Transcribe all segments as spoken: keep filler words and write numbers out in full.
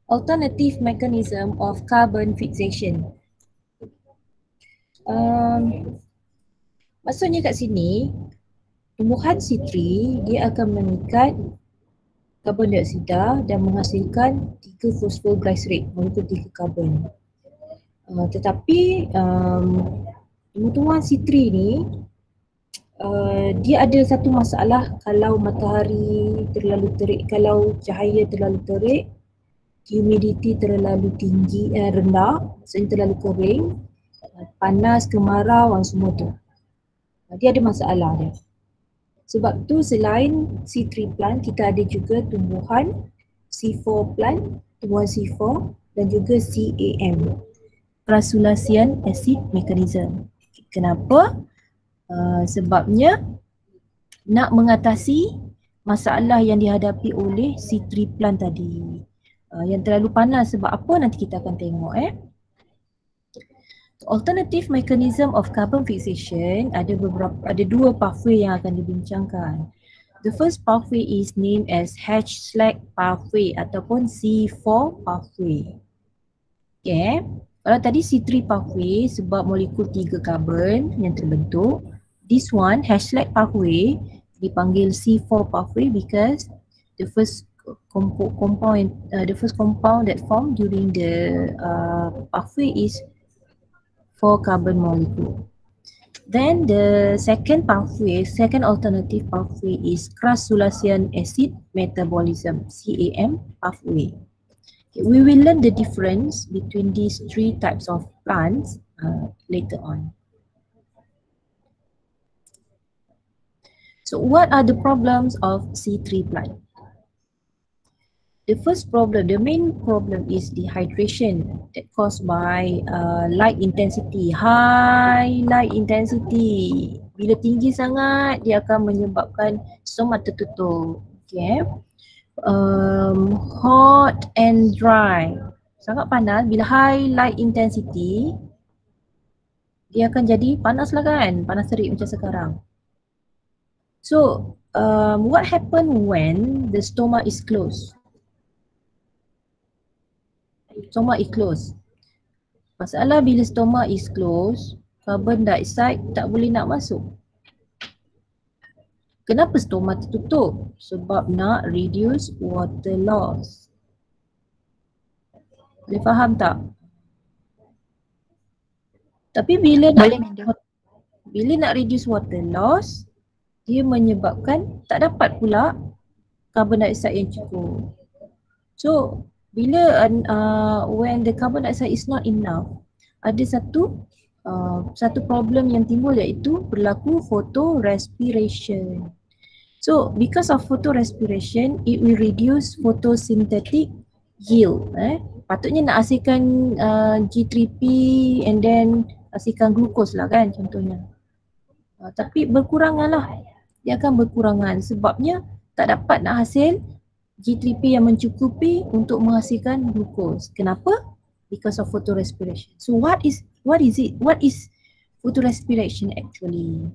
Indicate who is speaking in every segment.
Speaker 1: alternative mechanism of carbon fixation. Um, maksudnya kat sini, tumbuhan citri dia akan mengikat karbon dioksida dan menghasilkan tiga fosfoglycerate, molekul tiga karbon. Uh, tetapi um, tumbuhan citri ni uh, dia ada satu masalah kalau matahari terlalu terik, kalau cahaya terlalu terik, humidity terlalu tinggi, uh, rendah, maksudnya terlalu kering, uh, panas, kemarau, semua tu. Uh, dia ada masalah dia. Sebab tu selain C three plant, kita ada juga tumbuhan C four plant, tumbuhan C four dan juga C A M, Crassulacean Acid Mechanism. Kenapa? Uh, sebabnya nak mengatasi masalah yang dihadapi oleh C three plant tadi. Uh, yang terlalu panas sebab apa nanti kita akan tengok eh. Alternative mechanism of carbon fixation ada beberapa, ada dua pathway yang akan dibincangkan. The first pathway is named as Hatch-Slack pathway ataupun C four pathway. Okay, kalau tadi C three pathway sebab molekul tiga karbon yang terbentuk, this one Hatch-Slack pathway dipanggil C four pathway because the first compo compound uh, the first compound that formed during the uh, pathway is four carbon molecule. Then the second pathway, second alternative pathway is Crassulacean acid metabolism, C A M pathway. Okay, we will learn the difference between these three types of plants uh, later on. So what are the problems of C three plant? The first problem, the main problem is dehydration that caused by uh, light intensity, high light intensity. Bila tinggi sangat, dia akan menyebabkan stoma tertutup. Okay. Um, hot and dry. Sangat panas, bila high light intensity, dia akan jadi panas lah kan, panas terik macam sekarang. So, um, what happen when the stoma is closed? Stoma is closed. Masalah bila stoma is closed, carbon dioxide tak boleh nak masuk. Kenapa stoma tertutup? Sebab nak reduce water loss. Boleh faham tak? Tapi bila nak, bila nak reduce water loss, dia menyebabkan tak dapat pula carbon dioxide yang cukup. So, bila uh, when the carbon dioxide is not enough, ada satu uh, satu problem yang timbul iaitu berlaku photorespiration. So because of photorespiration, it will reduce photosynthetic yield. Eh? Patutnya nak hasilkan uh, G three P and then hasilkan glukos lah kan contohnya. Uh, tapi berkurangan lah. Dia akan berkurangan sebabnya tak dapat nak hasil G three P yang mencukupi untuk menghasilkan glukos. Kenapa? Because of photorespiration. So what is what is it? What is photorespiration actually?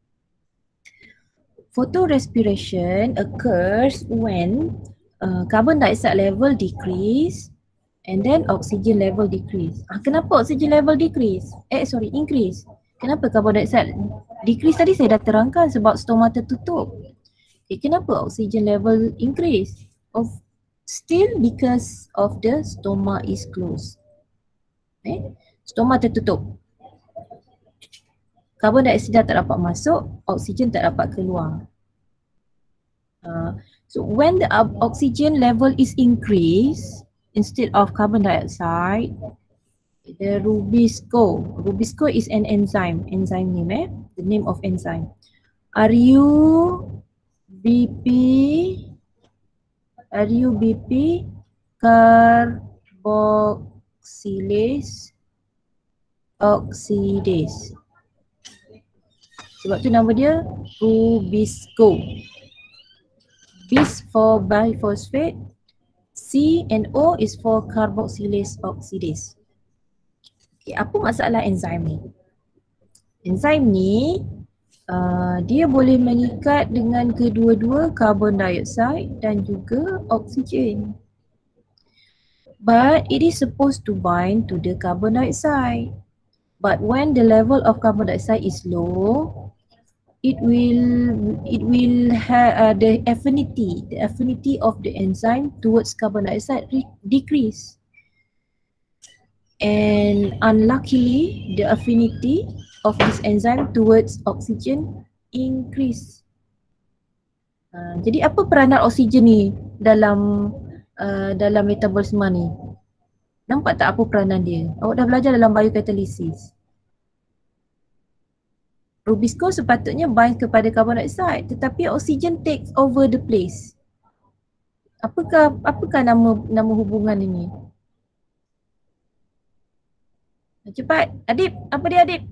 Speaker 1: Photorespiration occurs when uh, carbon dioxide level decrease and then oxygen level decrease. Ah, kenapa oxygen level decrease? Eh sorry, increase. Kenapa carbon dioxide decrease tadi saya dah terangkan sebab stoma tertutup. Okay, kenapa oxygen level increase? Of still because of the stoma is closed. Eh? Stoma tertutup. Carbon dioxide tak dapat masuk, oksigen tak dapat keluar. Uh, so when the uh, oxygen level is increased instead of carbon dioxide, the Rubisco, Rubisco is an enzyme, enzyme name eh, the name of enzyme. R U B P R U B P carboxylase oxidase. Sebab tu nama dia Rubisco. Bis for biphosphate, C and O is for carboxylase oxidase. Okay, apa masalah enzim ni? Enzim ni Uh, dia boleh mengikat dengan kedua-dua karbon dioksida dan juga oksigen. but it is supposed to bind to the carbon dioxide. But when the level of carbon dioxide is low, it will it will have uh, the affinity the affinity of the enzyme towards carbon dioxide decrease. And unluckily, the affinity of this enzyme towards oxygen increase. Uh, jadi apa peranan oksigen ni dalam uh, dalam metabolisme ni? Nampak tak apa peranan dia? Awak dah belajar dalam biokatalysis. Rubisco sepatutnya bind kepada carbon dioxide, tetapi oksigen takes over the place. Apakah apakah nama nama hubungan ini? Cepat, Adib, apa dia Adib?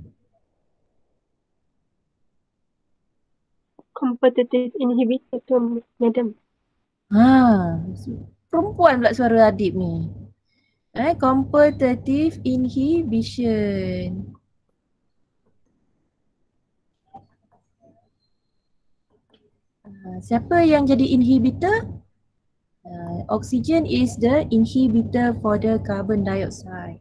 Speaker 2: Competitive inhibitor tu, madam.
Speaker 1: Ha, perempuan pula suara Adib ni. Eh, competitive inhibition. Uh, siapa yang jadi inhibitor? Uh, oxygen is the inhibitor for the carbon dioxide.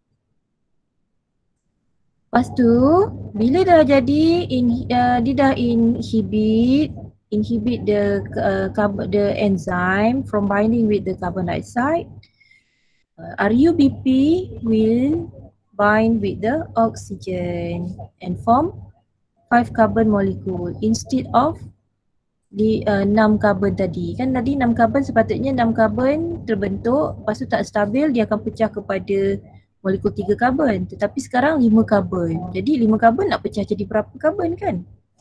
Speaker 1: Lepas tu, bila dah jadi, in, uh, dia dah inhibit, inhibit the uh, carbon, the enzyme from binding with the carbon dioxide, uh, R U B P will bind with the oxygen and form five carbon molecule instead of di uh, enam carbon tadi. Kan tadi enam carbon sepatutnya enam carbon terbentuk, lepas tu tak stabil, dia akan pecah kepada molekul tiga karbon, tetapi sekarang lima karbon. Jadi lima karbon nak pecah jadi berapa karbon kan?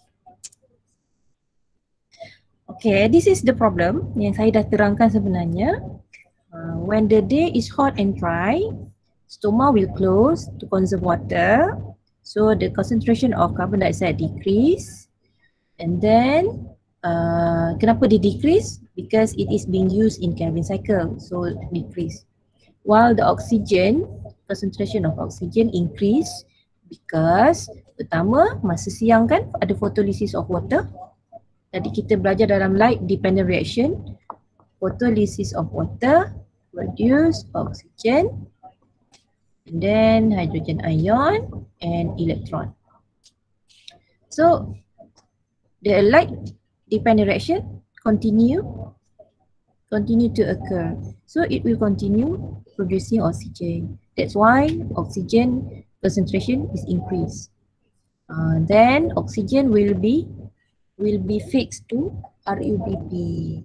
Speaker 1: Okay, this is the problem yang saya dah terangkan sebenarnya. Uh, when the day is hot and dry, stoma will close to conserve water. So the concentration of carbon dioxide decrease. And then, uh, kenapa dia decrease? Because it is being used in Calvin cycle, so decrease. While the oxygen, concentration of oxygen increase because pertama masa siang kan ada photolysis of water. Tadi kita belajar dalam light dependent reaction. Photolysis of water produce oxygen and then hydrogen ion and electron. So the light dependent reaction continue continue to occur. So it will continue producing oxygen. That's why oxygen concentration is increased. Uh, then oxygen will be will be fixed to R U B P.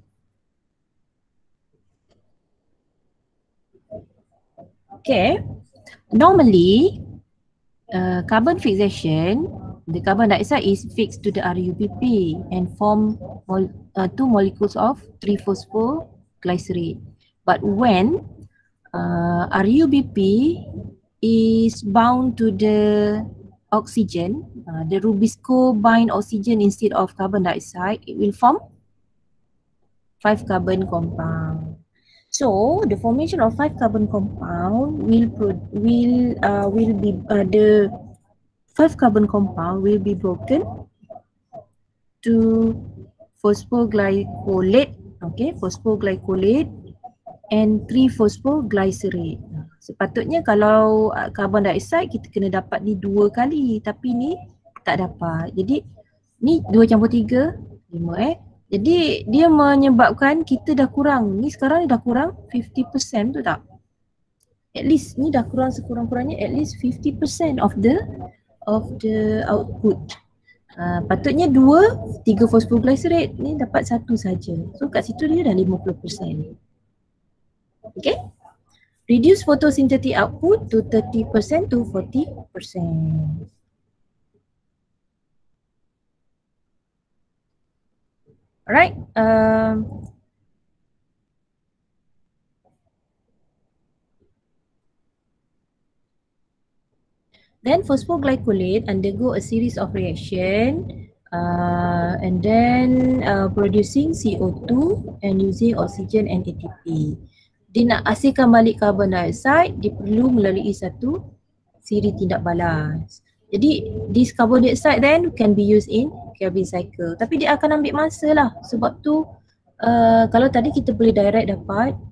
Speaker 1: Okay. Normally, uh, carbon fixation, the carbon dioxide is fixed to the R U B P and form mol uh, two molecules of three phosphoglycerate. But when uh, R U B P is bound to the oxygen, uh, the Rubisco bind oxygen instead of carbon dioxide, it will form five carbon compound. So the formation of five carbon compound will pro will uh, will be uh, the five carbon compound will be broken to phosphoglycolate, okay, phosphoglycolate and three phosphoglycerate. Sepatutnya kalau uh, carbon dioxide kita kena dapat ni dua kali, tapi ni tak dapat. Jadi ni dua campur tiga, lima eh. Jadi dia menyebabkan kita dah kurang, ni sekarang ni dah kurang fifty percent tu tak? At least ni dah kurang sekurang-kurangnya at least fifty percent of the of the output. Uh, patutnya dua, tiga phosphoglycerate, ni dapat satu saja. So kat situ dia dah lima puluh percent. Okay? Reduce photosynthetic output to thirty percent to forty percent. Alright. Um, then phosphoglycolate undergo a series of reaction uh, and then uh, producing C O two and using oxygen and A T P. Dia nak hasilkan balik carbon dioxide, dia perlu melalui satu siri tindak balas. Jadi this carbon dioxide then can be used in Calvin cycle. Tapi dia akan ambil masa lah, sebab tu uh, kalau tadi kita boleh direct dapat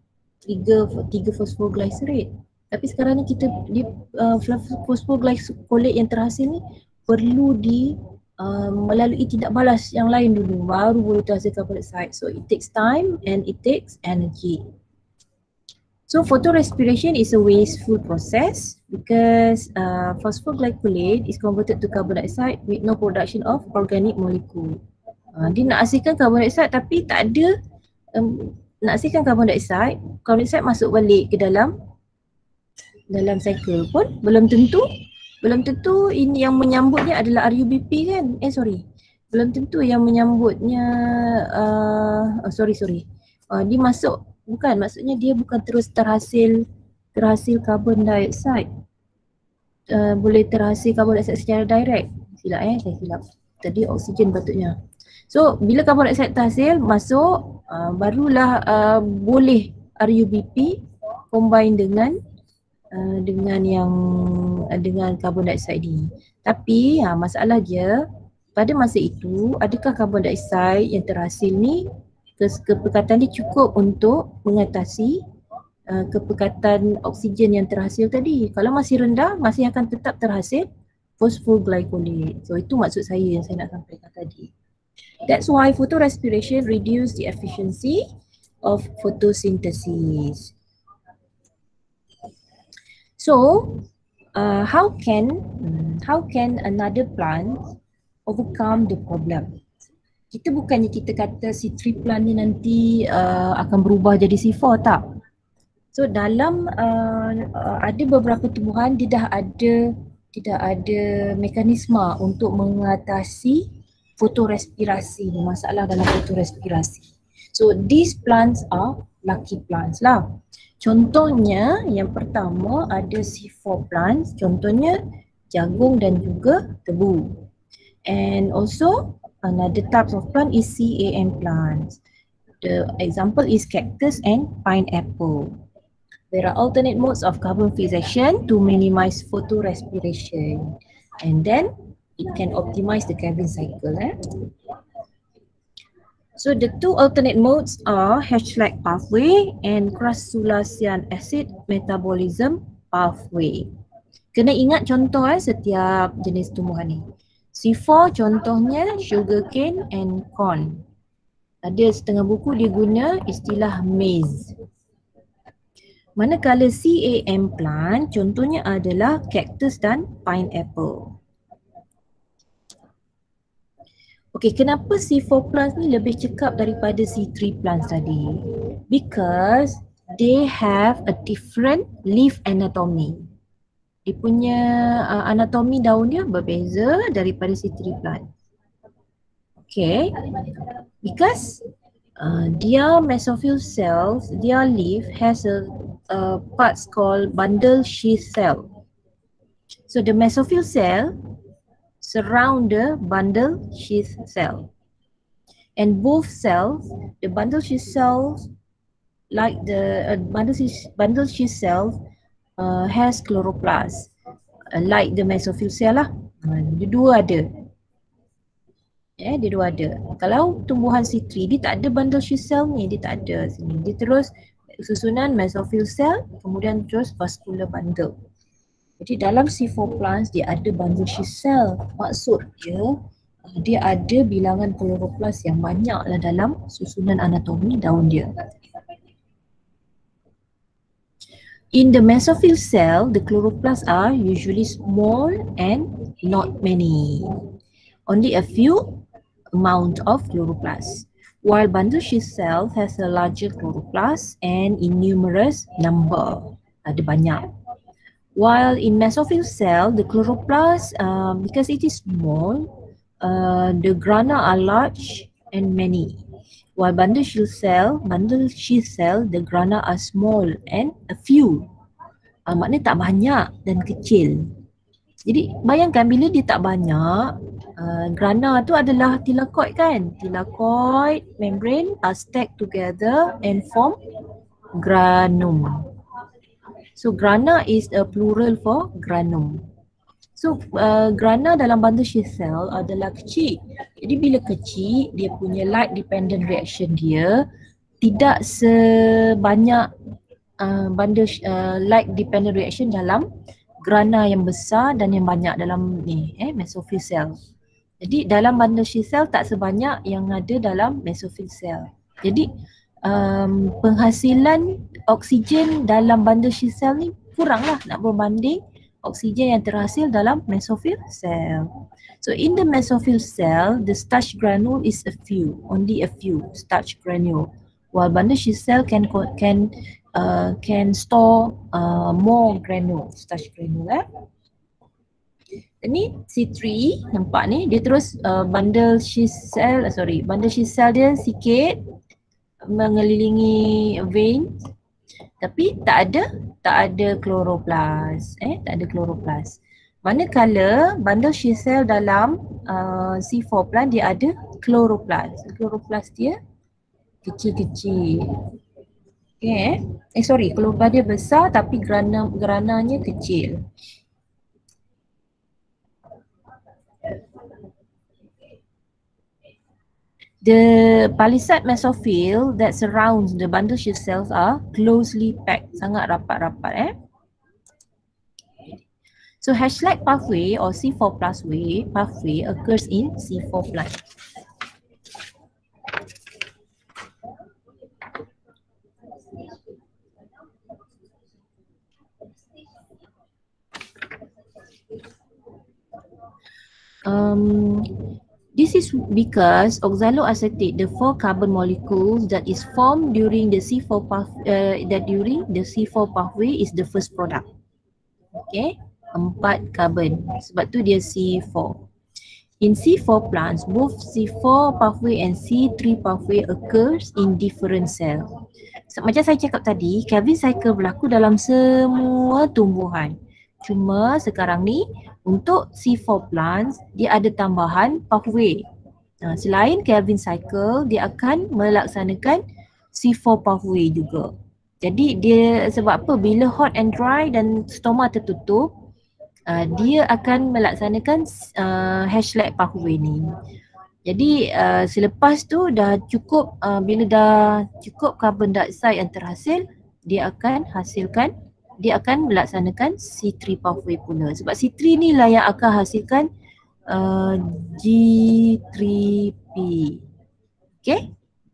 Speaker 1: trigger tiga phosphoglycerate. Tapi sekarang ni kita di uh, phosphoglycolate yang terhasil ni perlu di uh, melalui tindak balas yang lain dulu baru boleh terhasil carbon dioxide. So it takes time and it takes energy. So photorespiration is a wasteful process because uh, phosphoglycolate is converted to carbon dioxide with no production of organic molecule. Uh, dia nak hasilkan carbon dioxide tapi tak ada um, nak hasilkan carbon dioxide, carbon dioxide masuk balik ke dalam dalam cycle pun belum tentu belum tentu ini yang menyambutnya adalah R U B P kan? Eh sorry. Belum tentu yang menyambutnya uh, oh, sorry sorry. Uh, dia masuk bukan, maksudnya dia bukan terus terhasil terhasil carbon dioxide. Uh, boleh terhasil carbon dioxide secara direct. Silap eh, saya silap. Tadi oksigen patutnya. So bila carbon dioxide terhasil masuk uh, barulah uh, boleh R U B P combine dengan uh, dengan yang uh, dengan carbon dioxide ni. Tapi uh, masalah dia pada masa itu adakah carbon dioxide yang terhasil ni kepekatan dia cukup untuk mengatasi uh, kepekatan oksigen yang terhasil tadi. Kalau masih rendah, masih akan tetap terhasil phosphoglycolate. So itu maksud saya yang saya nak sampaikan tadi. That's why photorespiration reduce the efficiency of photosynthesis. So uh, how can how can another plant overcome the problem? Kita bukannya kita kata si tree plant ni nanti uh, akan berubah jadi C four, tak. So dalam uh, uh, ada beberapa tumbuhan dia dah ada tidak ada mekanisme untuk mengatasi fotorespirasi, masalah dalam fotorespirasi. So these plants are lucky plants lah. Contohnya yang pertama ada C four plants, contohnya jagung dan juga tebu. And also another types of plant is C A M plants. The example is cactus and pineapple. There are alternate modes of carbon fixation to minimize photorespiration, and then it can optimize the Calvin cycle. Eh? So the two alternate modes are Hertzsprung pathway and crassulacean acid metabolism pathway. Kena ingat contoh eh, setiap jenis tumbuhan ni. C four contohnya sugarcane and corn. Ada setengah buku dia guna istilah maize. Manakala C A M plant contohnya adalah cactus dan pineapple. Okey, kenapa C four plants ni lebih cekap daripada C three plants tadi? Because they have a different leaf anatomy. Dia punya uh, anatomi daun dia berbeza daripada C three plant. Okay, because uh, their mesophyll cells, their leaf has a uh, parts called bundle sheath cell. So the mesophyll cell surround the bundle sheath cell, and both cells, the bundle sheath cells, like the uh, bundle sheath, bundle sheath cells. Uh, has chloroplast uh, like the mesophyll cell lah. Uh, dia dua ada. Eh, dia dua ada. Kalau tumbuhan C three dia tak ada bundle sheath cell ni, dia tak ada sini. Dia terus susunan mesophyll cell kemudian terus vascular bundle. Jadi dalam C four plants dia ada bundle sheath cell. Maksud dia uh, dia ada bilangan chloroplast yang banyak lah dalam susunan anatomi daun dia. In the mesophyll cell, the chloroplasts are usually small and not many. Only a few amount of chloroplasts. While bundle sheath cell has a larger chloroplast and innumerous number. Ada banyak. While in mesophyll cell, the chloroplast, uh, because it is small, uh, the grana are large and many. While bundle sheath cell, bundle sheath cell, the grana are small and a few. Uh, maknanya tak banyak dan kecil. Jadi bayangkan bila dia tak banyak, uh, grana tu adalah thylakoid kan? Thylakoid membrane are stacked together and form granum. So grana is a plural for granum. So uh, grana dalam bundle sheath cell adalah kecil. Jadi bila kecil, dia punya light dependent reaction dia tidak sebanyak uh, bundle uh, like dependent reaction dalam grana yang besar dan yang banyak dalam ni eh mesophyll cell. Jadi dalam bundle sheath cell tak sebanyak yang ada dalam mesophyll cell. Jadi um, penghasilan oksigen dalam bundle sheath cell ni kuranglah nak berbanding oksigen yang terhasil dalam mesophyll cell. So in the mesophyll cell, the starch granule is a few, only a few starch granule. While bundle sheath cell can can uh, can store uh, more granule, starch granule. Eh? Ni C three nampak ni dia terus uh, bundle sheath cell, uh, sorry bundle sheath cell dia sikit mengelilingi vein tapi tak ada tak ada chloroplast eh tak ada chloroplast. Manakala bundle sheath cell dalam uh, C four plant dia ada chloroplast. Chloroplast dia kecil-kecil. Okay, eh sorry chloroplast dia besar tapi grana grananya kecil. The palisade mesophyll that surrounds the bundle sheath cells are closely packed, sangat rapat-rapat eh. So Hash-like pathway or C four plus way pathway occurs in C four plant. Um, This is because oxaloacetate, the four carbon molecules that is formed during the C four path, uh, that during the C four pathway is the first product. Okay, empat carbon. Sebab tu dia C four. In C four plants, both C four pathway and C three pathway occurs in different cell. So, macam saya cakap tadi, Calvin cycle berlaku dalam semua tumbuhan. Cuma sekarang ni untuk C four plants dia ada tambahan pathway. Nah, selain Calvin cycle dia akan melaksanakan C four pathway juga. Jadi dia sebab apa bila hot and dry dan stoma tertutup uh, dia akan melaksanakan uh, Hash-like pathway ni. Jadi uh, selepas tu dah cukup uh, bila dah cukup carbon dioxide yang terhasil dia akan hasilkan dia akan melaksanakan C three pathway pula. Sebab C three ni lah yang akan hasilkan uh, G three P. Okay.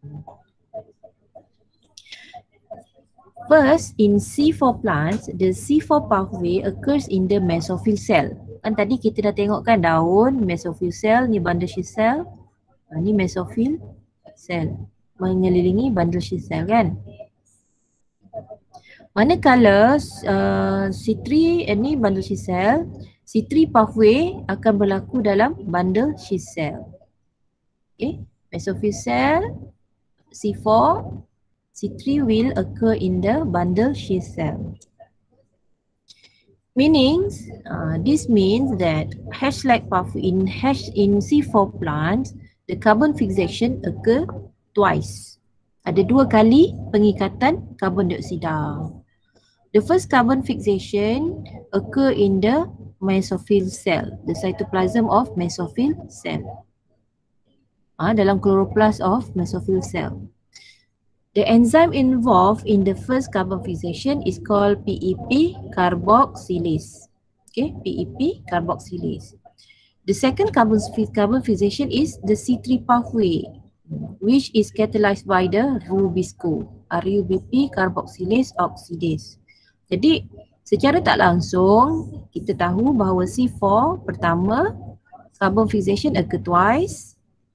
Speaker 1: First, in C four plants, the C four pathway occurs in the mesophyll cell. Kan tadi kita dah tengok kan daun, mesophyll cell, ni bundle sheath cell. Ha, ni mesophyll cell. Mengelilingi bundle sheath cell kan. Manakala uh, C three eh, ni bundle sheath cell, C three pathway akan berlaku dalam bundle sheath cell. Okay, mesophyll cell, C four, C three will occur in the bundle sheath cell. Meaning, uh, this means that Hash-like pathway in hash in C four plants, the carbon fixation occur twice. Ada dua kali pengikatan karbon dioksida. The first carbon fixation occur in the mesophyll cell, the cytoplasm of mesophyll cell. Ah, dalam chloroplast of mesophyll cell. The enzyme involved in the first carbon fixation is called P E P carboxylase. Okay, P E P carboxylase. The second carbon carbon fixation is the C three pathway, which is catalyzed by the Rubisco, R U B P carboxylase oxidase. Jadi secara tak langsung kita tahu bahawa C four pertama carbon fixation occur twice.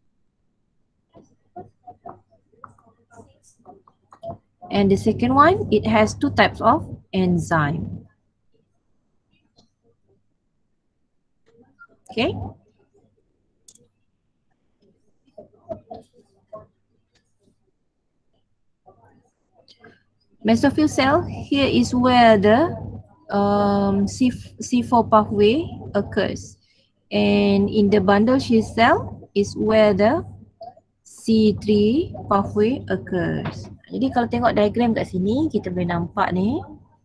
Speaker 1: And the second one, it has two types of enzyme. Okay. Mesophyll cell, here is where the um, C, C4 pathway occurs. And in the bundle sheath cell is where the C three pathway occurs. Jadi kalau tengok diagram kat sini, kita boleh nampak ni.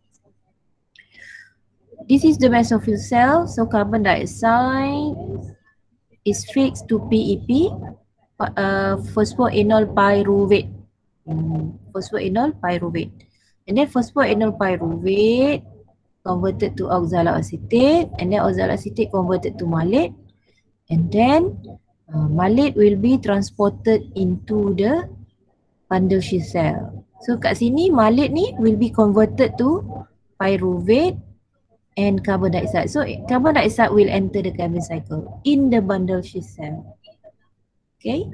Speaker 1: This is the mesophyll cell, so carbon dioxide is fixed to P E P, uh, phosphoenol pyruvate. Hmm, phosphoenol pyruvate. And then phosphoenol pyruvate converted to oxaloacetate, and then oxaloacetate converted to malate, and then uh, malate will be transported into the bundle sheath cell. So kat sini malate ni will be converted to pyruvate and carbon dioxide. So carbon dioxide will enter the Calvin cycle in the bundle sheath cell. Okay.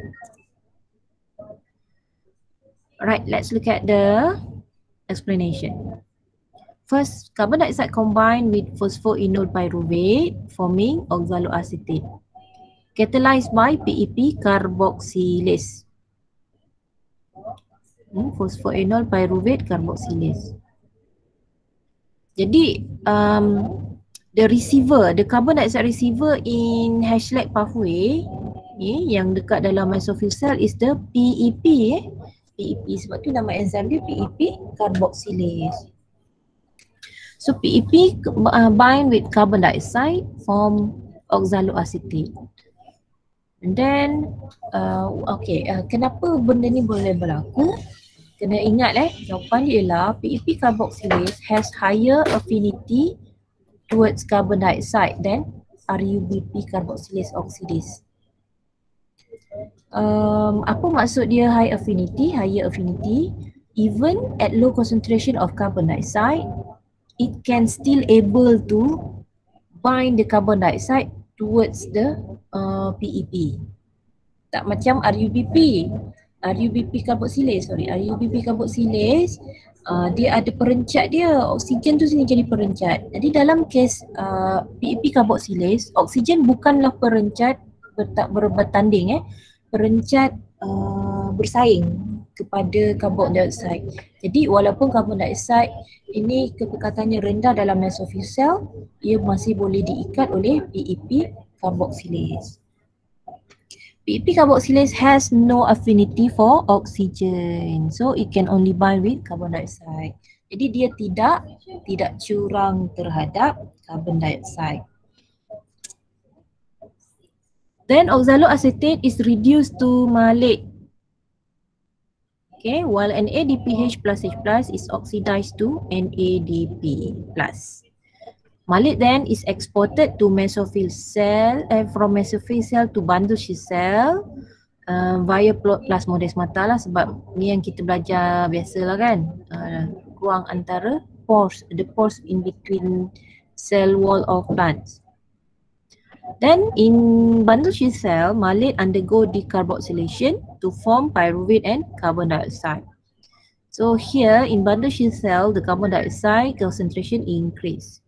Speaker 1: Alright, let's look at the explanation. First, carbon dioxide combined with phosphoenol pyruvate forming oxaloacetate, catalyzed by P E P carboxylase. Hmm, phosphoenol pyruvate carboxylase. Jadi, um, the receiver, the carbon dioxide receiver in Hashlake pathway ni yang dekat dalam mesophyll cell is the P E P eh. P E P sebab tu nama enzim dia P E P carboxylase. So P E P uh, bind with carbon dioxide form oxaloacetate. And then, uh, okay, uh, kenapa benda ni boleh berlaku? Kena ingat eh, jawapan dia ialah P E P carboxylase has higher affinity towards carbon dioxide than R U B P carboxylase oxidase. Um, apa maksud dia high affinity? Higher affinity, even at low concentration of carbon dioxide, it can still able to bind the carbon dioxide towards the uh, P E P. Tak macam R U B P. R U B P carboxylase, sorry, R U B P carboxylase, uh, dia ada perencat dia. Oksigen tu sini jadi perencat. Jadi dalam kes uh, P E P carboxylase, oksigen bukanlah perencat berta- bertanding eh. Perencat uh, bersaing kepada carbon dioxide. Jadi walaupun carbon dioxide ini kepekatannya rendah dalam mesophyll cell, ia masih boleh diikat oleh P E P carboxylase. P E P carboxylase has no affinity for oxygen, so it can only bind with carbon dioxide. Jadi dia tidak tidak curang terhadap carbon dioxide. Then oxaloacetate is reduced to malate. Okay, while N A D P H plus H plus is oxidized to N A D P plus. Malate then is exported to mesophyll cell, eh, from mesophyll cell to bundle sheath cell uh, via plasmodesmata lah, sebab ni yang kita belajar biasa lah kan, uh, ruang antara pores, the pores in between cell wall of plants. Then in bundle sheath cell, malate undergo decarboxylation to form pyruvate and carbon dioxide. So here in bundle sheath cell, the carbon dioxide concentration increase.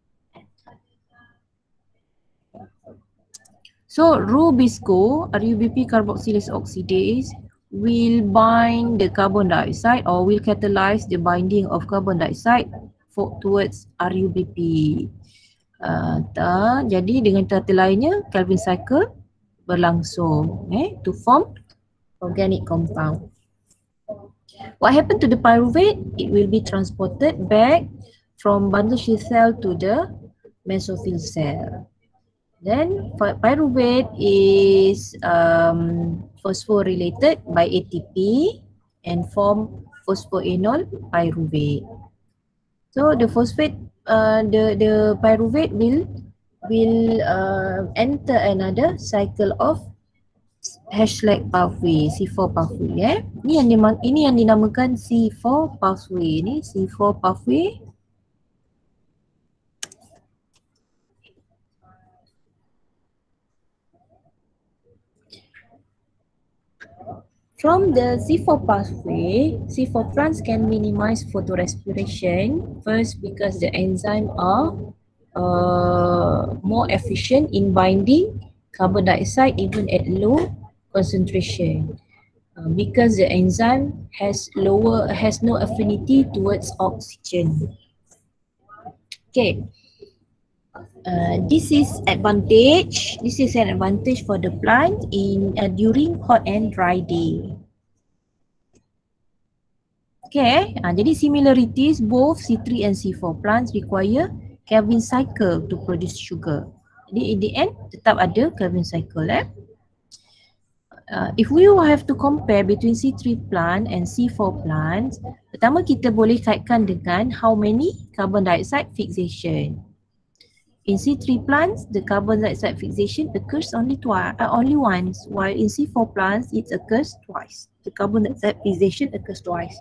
Speaker 1: So Rubisco, R U B P carboxylase oxidase, will bind the carbon dioxide or will catalyze the binding of carbon dioxide for, towards R U B P. Uh, tak, jadi dengan kata lainnya, Calvin cycle berlangsung eh, to form organic compound. What happened to the pyruvate? It will be transported back from bundle sheath cell to the mesophyll cell. Then pyruvate is um, phosphorylated by A T P and form phosphoenol pyruvate. So the phosphate, uh, the the pyruvate will will uh, enter another cycle of Hashlake pathway, C four pathway. Eh, ini yang dimang, ini yang dinamakan C four pathway. Ini C four pathway. From the C four pathway, C four plants can minimize photorespiration. First, because the enzymes are uh, more efficient in binding carbon dioxide even at low concentration. Uh, because the enzyme has lower has no affinity towards oxygen. Okay. Uh, this is advantage. This is an advantage for the plant in uh, during hot and dry day. Okay, uh, jadi similarities, both C three and C four plants require Calvin cycle to produce sugar. Jadi in the end tetap ada Calvin cycle. Eh? uh, if we will have to compare between C three plant and C four plants, pertama kita boleh kaitkan dengan how many carbon dioxide fixation. In C three plants, the carbon dioxide fixation occurs only twice, uh, only once, while in C four plants, it occurs twice. The carbon dioxide fixation occurs twice.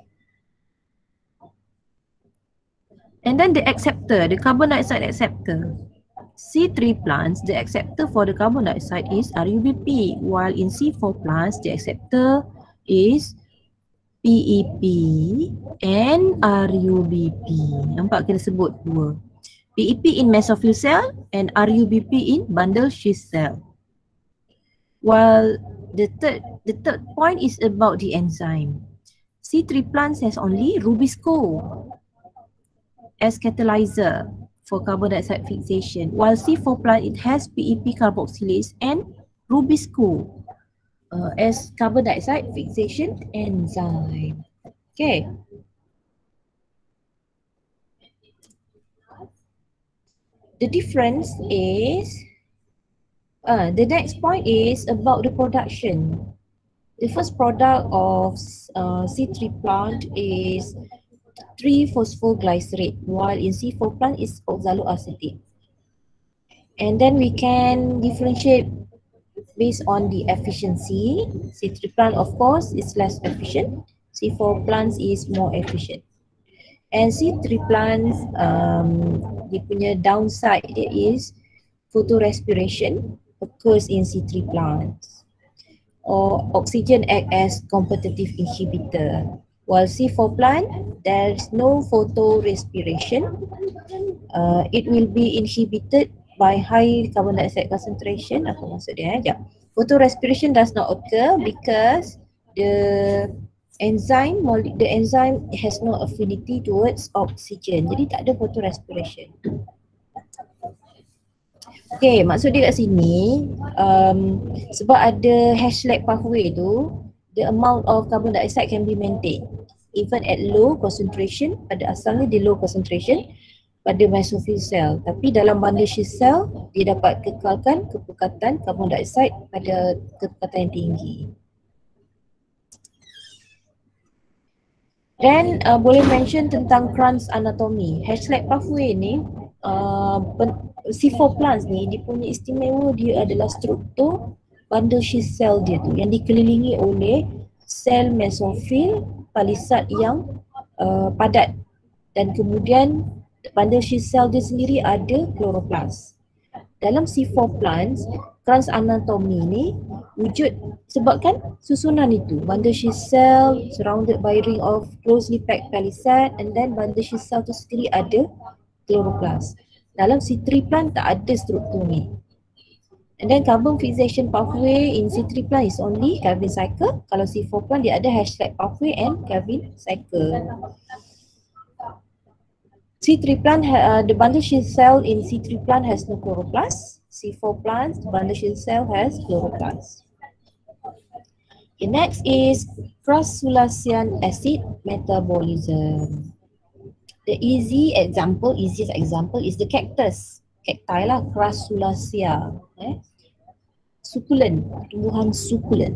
Speaker 1: And then the acceptor, the carbon dioxide acceptor. C three plants, the acceptor for the carbon dioxide is R U B P, while in C four plants, the acceptor is P E P and R U B P. Nampak kita sebut dua. P E P in mesophyll cell and R U B P in bundle sheath cell. While the third, the third point is about the enzyme. C three plants has only Rubisco as catalyzer for carbon dioxide fixation, while C four plant it has P E P carboxylase and Rubisco uh, as carbon dioxide fixation enzyme. Okay. The difference is, uh, the next point is about the production. The first product of uh, C three plant is three phosphoglycerate, while in C four plant is oxaloacetate. And then we can differentiate based on the efficiency. C three plant of course is less efficient, C four plants is more efficient. And C three plants, um, dia punya downside dia is photorespiration occurs in C three plants, or oxygen act as competitive inhibitor. While C four plant, there is no photorespiration. Uh, it will be inhibited by high carbon dioxide concentration. Apa maksud dia? Eh? Photorespiration does not occur because the enzyme, the enzyme has no affinity towards oxygen. Jadi tak ada photorespiration. Okay, maksud dia kat sini, um, sebab ada Hashlap pathway tu, the amount of carbon dioxide can be maintained even at low concentration. Pada asalnya dia low concentration pada mesophyll cell, tapi dalam bundle sheath cell dia dapat kekalkan kepekatan carbon dioxide pada kepekatan yang tinggi. Dan uh, boleh mention tentang Kranz anatomy. Hashlap pathway ni, uh, C four plants ni, dia punya istimewa dia adalah struktur bundle sheath cell dia tu yang dikelilingi oleh sel mesophyll palisad yang uh, padat, dan kemudian bundle sheath cell dia sendiri ada chloroplast. Dalam C four plants, Kranz anatomy ni wujud sebabkan susunan itu, bundle sheath cell surrounded by ring of closely packed palisad, and then bundle sheath cell tu sendiri ada chloroplast. Dalam C three plant tak ada struktur ni. And then carbon fixation pathway in C three plant is only Calvin cycle. Kalau C four plant dia ada Hashlap pathway and Calvin cycle. C three plant, uh, the bundle sheath cell in C three plant has no chloroplast. C four plant, the bundle sheath cell has chloroplast. Okay, next is crassulacean acid metabolism. The easy example, easiest example is the cactus. Cacti lah, Crassulacea. Eh? Succulent, tumbuhan succulent.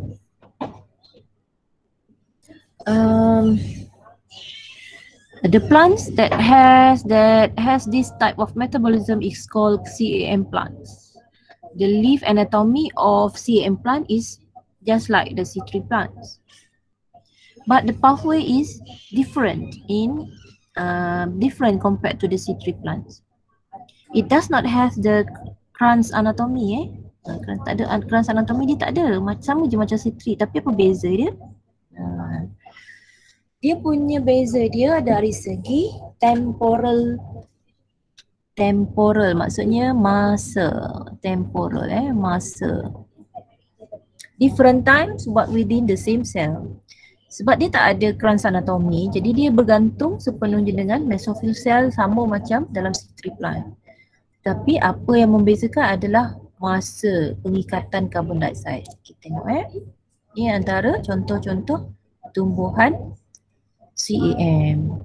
Speaker 1: Um, the plants that has that has this type of metabolism is called C A M plants. The leaf anatomy of C A M plant is just like the C three plants, but the pathway is different in uh, different compared to the C three plants. It does not have the Kranz anatomy. Eh, tak ada Kranz anatomy, dia tak ada. Sama je macam C three, tapi apa beza dia? Uh, dia punya beza dia dari segi temporal. Temporal maksudnya masa. Temporal eh, masa. Different times but within the same cell. Sebab dia tak ada Kranz anatomy, jadi dia bergantung sepenuhnya dengan mesophyll cell, sama macam dalam C three plant. Tapi apa yang membezakan adalah masa pengikatan carbon dioxide. Kita tengok eh. Ini antara contoh-contoh tumbuhan C A M.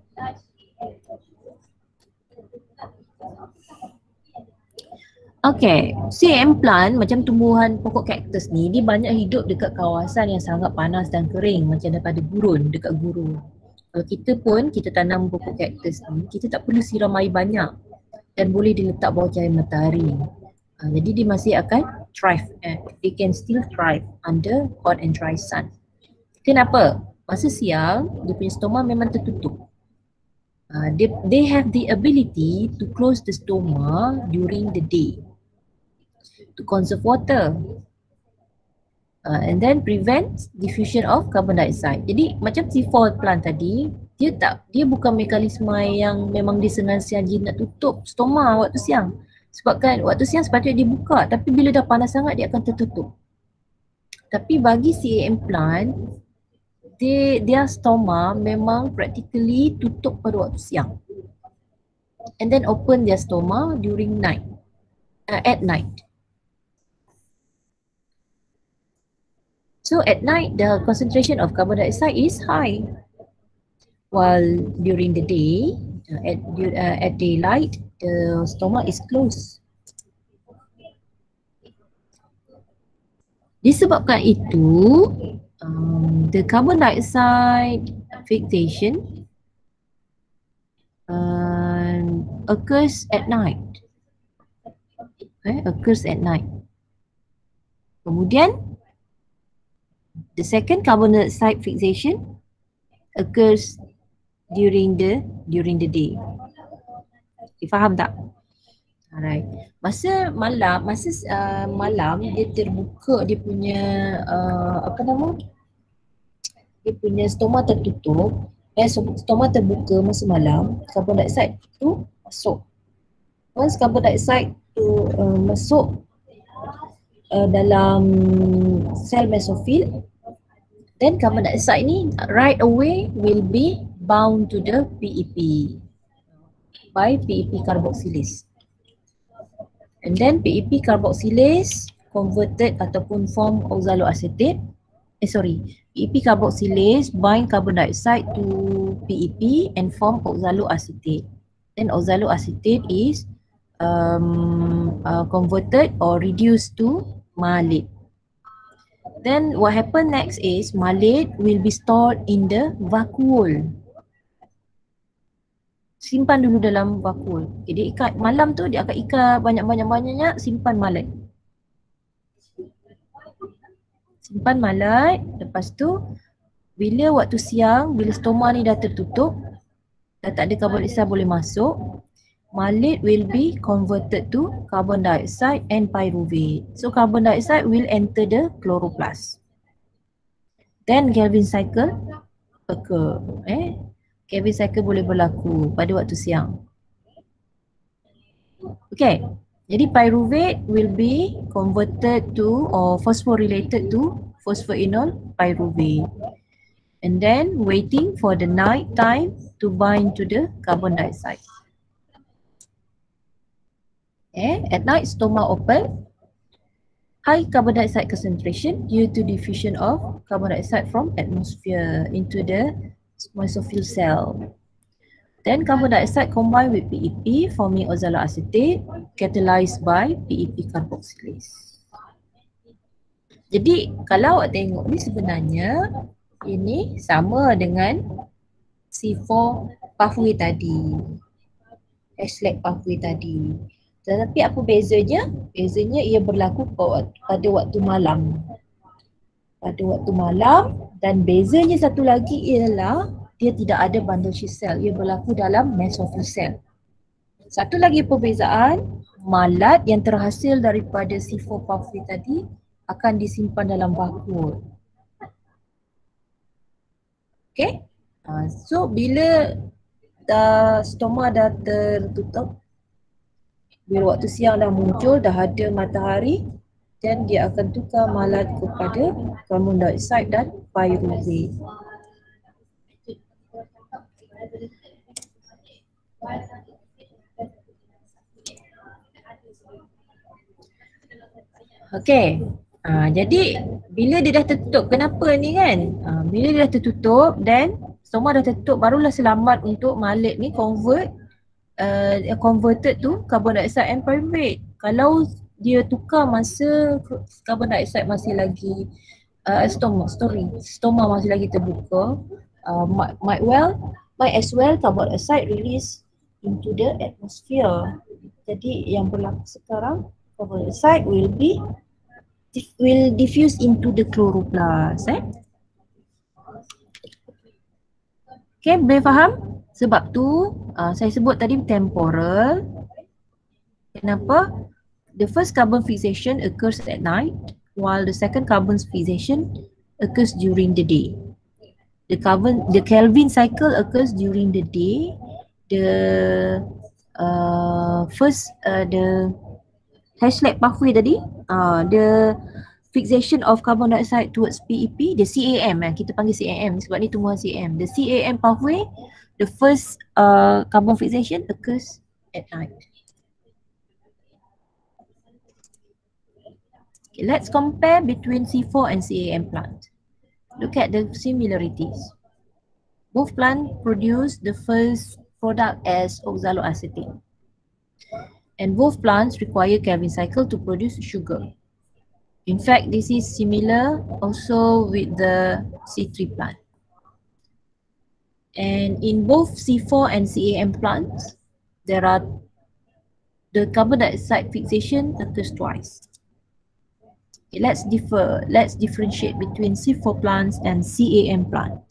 Speaker 1: Okay, C A M plant macam tumbuhan pokok kaktus ni, dia banyak hidup dekat kawasan yang sangat panas dan kering macam daripada gurun, dekat gurun. Kalau kita pun, kita tanam pokok kaktus ni, kita tak perlu siram air banyak dan boleh diletak bawah cahaya matahari. Uh, jadi dia masih akan thrive, eh, they can still thrive under hot and dry sun. Kenapa? Masa siang, dia punya stoma memang tertutup. Uh, they, they have the ability to close the stoma during the day to conserve water uh, and then prevent diffusion of carbon dioxide. Jadi macam C four plant tadi, dia tak, dia bukan mekanisme yang memang disengaja nak tutup stoma waktu siang. Sebab kan waktu siang sepatutnya dia buka, tapi bila dah panas sangat dia akan tertutup. Tapi bagi C A M plant, dia, dia stoma memang practically tutup pada waktu siang and then open their stoma during night, uh, at night. So at night, the concentration of carbon dioxide is high. While during the day, uh, at, uh, at daylight, the stoma is closed. Disebabkan itu, um, the carbon dioxide fixation uh, occurs at night. Okay, occurs at night. Kemudian, the second carbon dioxide fixation occurs during the during the day. Okay, faham tak? Alright. Masa malam, masa uh, malam dia terbuka dia punya uh, apa nama? Dia punya stoma tertutup. Eh, stoma terbuka masa malam, carbon dioxide tu masuk. Once carbon dioxide tu uh, masuk uh, dalam sel mesofil, then carbon dioxide ni right away will be bound to the P E P by P E P carboxylase. And then P E P carboxylase converted ataupun form oxaloacetate. Eh sorry, P E P carboxylase bind carbon dioxide to P E P and form oxaloacetate. Then oxaloacetate is um, uh, converted or reduced to malate. Then what happen next is malate will be stored in the vacuole. Simpan dulu dalam vacuole. Okay, dia ikat malam tu dia akan ikat banyak-banyak-banyaknya, simpan malate. Simpan malate, lepas tu bila waktu siang, bila stoma ni dah tertutup, dah tak ada carbon dioxide boleh masuk, malate will be converted to carbon dioxide and pyruvate. So carbon dioxide will enter the chloroplast. Then Calvin cycle occur. Eh? Calvin cycle boleh berlaku pada waktu siang. Okay. Jadi pyruvate will be converted to or phosphorylated to phosphoenol pyruvate. And then waiting for the night time to bind to the carbon dioxide. Okay. At night, stoma open. High carbon dioxide concentration due to diffusion of carbon dioxide from atmosphere into the mesophyll cell. Then carbon dioxide combined with P E P forming oxaloacetate catalyzed by P E P carboxylase. Jadi kalau awak tengok ni sebenarnya ini sama dengan C four pathway tadi, H-lag pathway tadi. Tetapi apa bezanya? Bezanya ia berlaku pada waktu malam. Pada waktu malam, dan bezanya satu lagi ialah dia tidak ada bundle sheath cell. Ia berlaku dalam mesophyll cell. Satu lagi perbezaan, malat yang terhasil daripada C four pathway tadi akan disimpan dalam vakuum. Okay? Uh, so bila dah stoma dah tertutup, bila waktu siang dah muncul, dah ada matahari, dan dia akan tukar malat kepada carbon dioxide dan pyruvate. Okey. Ha, jadi bila dia dah tertutup, kenapa ni kan? Ha, bila dia dah tertutup dan stoma dah tertutup, barulah selamat untuk malat ni convert uh, converted to carbon dioxide and pyruvate. Kalau dia tukar masa carbon dioxide masih lagi uh, stoma, sorry, stoma masih lagi terbuka, uh, might, might well, might as well carbon dioxide release into the atmosphere. Jadi yang berlaku sekarang, carbon dioxide will be will diffuse into the chloroplast. Eh? Okay, boleh faham? Sebab tu uh, saya sebut tadi temporal. Kenapa? The first carbon fixation occurs at night, while the second carbon fixation occurs during the day. The carbon, the Kelvin cycle occurs during the day. The uh, first, uh, the Hashlett pathway tadi, uh, the fixation of carbon dioxide towards P E P, the C A M, eh, kita panggil C A M sebab ni tumbuhan C A M. The C A M pathway, the first uh, carbon fixation occurs at night. Okay, let's compare between C four and C A M plant. Look at the similarities. Both plants produce the first product as oxaloacetate. And both plants require Kelvin cycle to produce sugar. In fact, this is similar also with the C three plant. And in both C four and C A M plants, there are the carbon dioxide fixation occurs twice. Okay, let's differ. Let's differentiate between C four plants and C A M plant.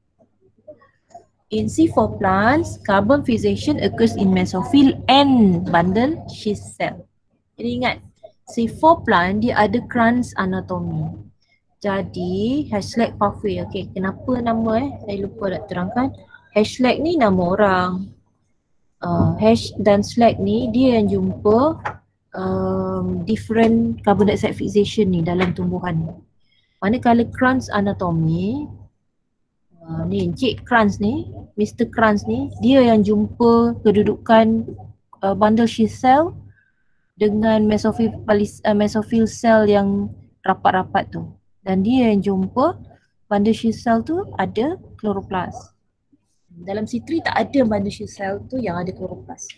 Speaker 1: In C four plants, carbon fixation occurs in mesophyll and bundle sheath cell. Jadi ingat, C four plant dia ada Kranz anatomy. Jadi Hashlett pathway. Okay, kenapa nama eh? Saya lupa nak terangkan. Hashlett ni nama orang. Uh, hash dan Slack ni dia yang jumpa um, different carbon dioxide fixation ni dalam tumbuhan. Manakala Kranz anatomy, uh, ni Encik Kranz ni, Mister Kranz ni, dia yang jumpa kedudukan uh, bundle sheath cell dengan mesophyll, uh, mesophyll cell yang rapat-rapat tu. Dan dia yang jumpa bundle sheath cell tu ada chloroplast. Dalam C three tak ada bundle sheath cell tu yang ada chloroplast.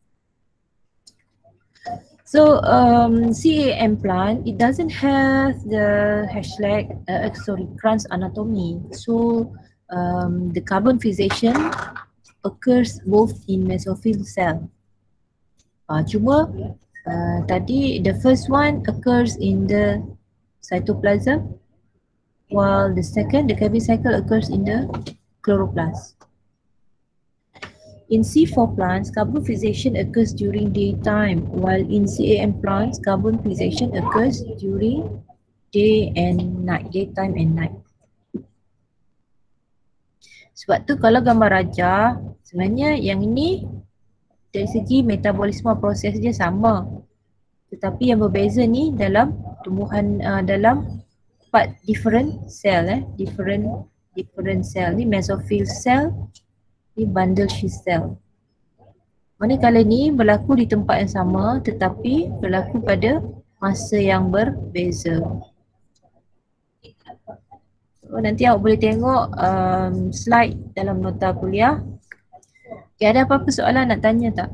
Speaker 1: So um, C A M plant, it doesn't have the Hashlett, uh, sorry, Kranz anatomy. So um, the carbon fixation occurs both in mesophyll cell. Uh, cuma uh, tadi the first one occurs in the cytoplasm, while the second, the Kelvin cycle occurs in the chloroplast. In C four plants, carbon fixation occurs during daytime, while in C A M plants, carbon fixation occurs during day and night, daytime and night. Sebab tu kalau gambar rajah, sebenarnya yang ini dari segi metabolisme proses dia sama. Tetapi yang berbeza ni dalam tumbuhan, uh, dalam empat different cell, eh, different different cell. Ni mesophyll cell, ni bundle sheath cell. Manakala ni berlaku di tempat yang sama tetapi berlaku pada masa yang berbeza. So, nanti awak boleh tengok um, slide dalam nota kuliah. Okay, ada apa-apa soalan nak tanya tak?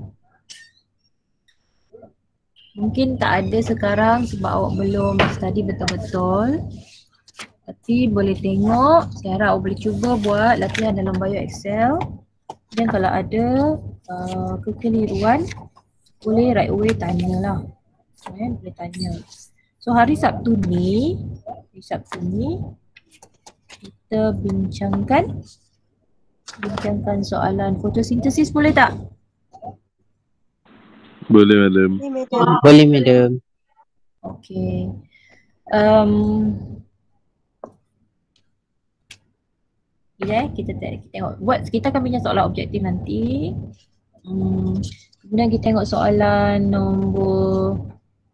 Speaker 1: Mungkin tak ada sekarang sebab awak belum study betul-betul. Tapi boleh tengok, saya harap awak boleh cuba buat latihan dalam Bio Excel. Dan kalau ada uh, kekeliruan, boleh right away tanyalah. Eh, boleh tanya. So hari Sabtu ni, hari Sabtu ni kita bincangkan bincangkan soalan fotosintesis, boleh tak?
Speaker 3: Boleh, madam.
Speaker 4: Boleh, madam.
Speaker 1: Okay. Um, Ya, kita tengok, buat kita akan bincang soalan objektif nanti. Hmm, kemudian kita tengok soalan nombor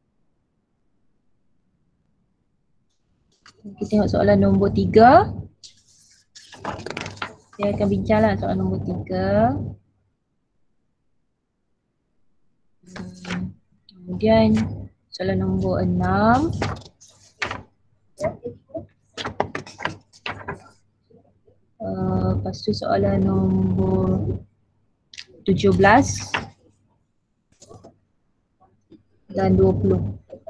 Speaker 1: kita tengok soalan nombor tiga. Saya akan bincanglah soalan nombor tiga. Hmm, kemudian soalan nombor enam. Uh, lepas tu soalan nombor tujuh belas dan dua puluh.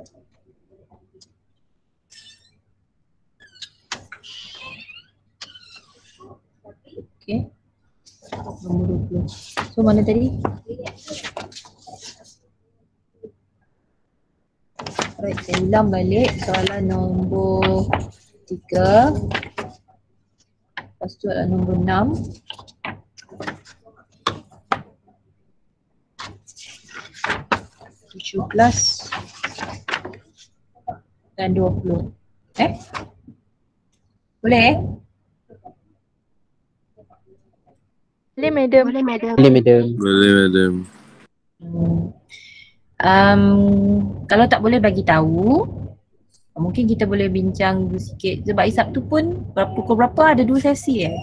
Speaker 1: Okey. Nombor dua puluh. So mana tadi? Right, saya ulang balik soalan nombor tiga. Lepas tu soalan nombor enam. tujuh belas dan dua puluh. Eh? Boleh?
Speaker 2: Boleh, madam. Boleh, madam.
Speaker 3: Boleh, madam.
Speaker 4: Boleh, madam.
Speaker 1: Hmm. Um, kalau tak boleh bagi tahu, mungkin kita boleh bincang dulu sikit. Sebab hari Sabtu pun berapa, pukul berapa ada dua sesi eh?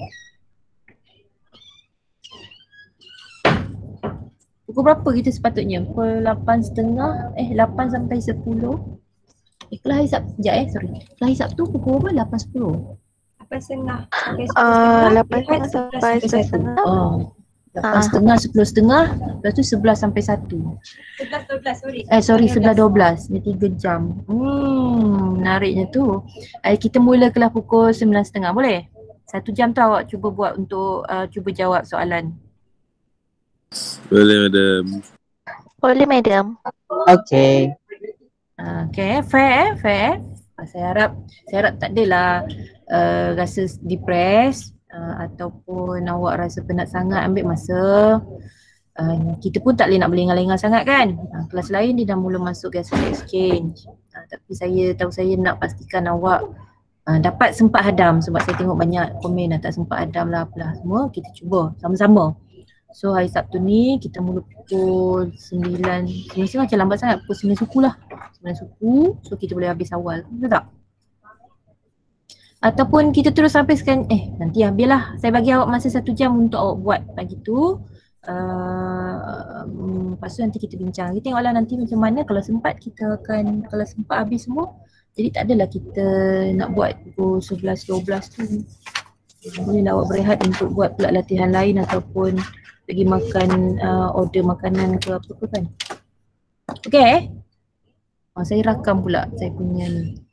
Speaker 1: Pukul berapa kita sepatutnya? Pukul lapan setengah, eh lapan sampai sepuluh. Eh kalau hari Sabtu, sekejap eh sorry. Kalau hari Sabtu pukul berapa? lapan sepuluh.
Speaker 5: lapan setengah sampai
Speaker 2: Uh, lapan
Speaker 5: Lihat
Speaker 2: setengah
Speaker 5: sebelas
Speaker 2: sampai
Speaker 5: sampai
Speaker 2: sebelas setengah.
Speaker 1: Oh. lapan
Speaker 2: Ah.
Speaker 1: setengah, sepuluh setengah, lepas tu sebelas sampai satu.
Speaker 5: sebelas dua belas sorry.
Speaker 1: Eh sorry, sebelas dua belas. Ni tiga jam. Hmm, menariknya tu. Eh, kita mula kelas pukul sembilan setengah, boleh? Satu jam tu awak cuba buat untuk uh, cuba jawab soalan.
Speaker 4: Boleh, madam.
Speaker 2: Boleh, madam.
Speaker 3: Okay.
Speaker 1: Uh, okay, fair eh, fair eh. Uh, saya harap, saya harap tak adalah uh, rasa depressed uh, ataupun awak rasa penat sangat ambil masa. Uh, kita pun tak boleh nak berlengah-lengah sangat kan. Uh, kelas lain dia dah mula masuk gazetted exchange. Uh, tapi saya tahu saya nak pastikan awak uh, dapat sempat hadam sebab saya tengok banyak komen dah tak sempat hadam lah apalah semua. Kita cuba sama-sama. So hari Sabtu ni kita mula pukul sembilan, sembilan setengah macam lambat sangat, pukul sembilan suku lah. sembilan suku, so kita boleh habis awal, betul tak? Ataupun kita terus sampai sekarang, eh nanti lah, biarlah saya bagi awak masa satu jam untuk awak buat pagi tu. Uh, um, lepas tu nanti kita bincang, kita tengoklah nanti macam mana, kalau sempat kita akan, kalau sempat habis semua. Jadi tak adalah kita nak buat pukul sebelas dua belas tu. Bolehlah awak berehat untuk buat pula latihan lain ataupun pergi makan, uh, order makanan ke apa-apa kan. Okay eh? Oh, saya rakam pula saya punya ni.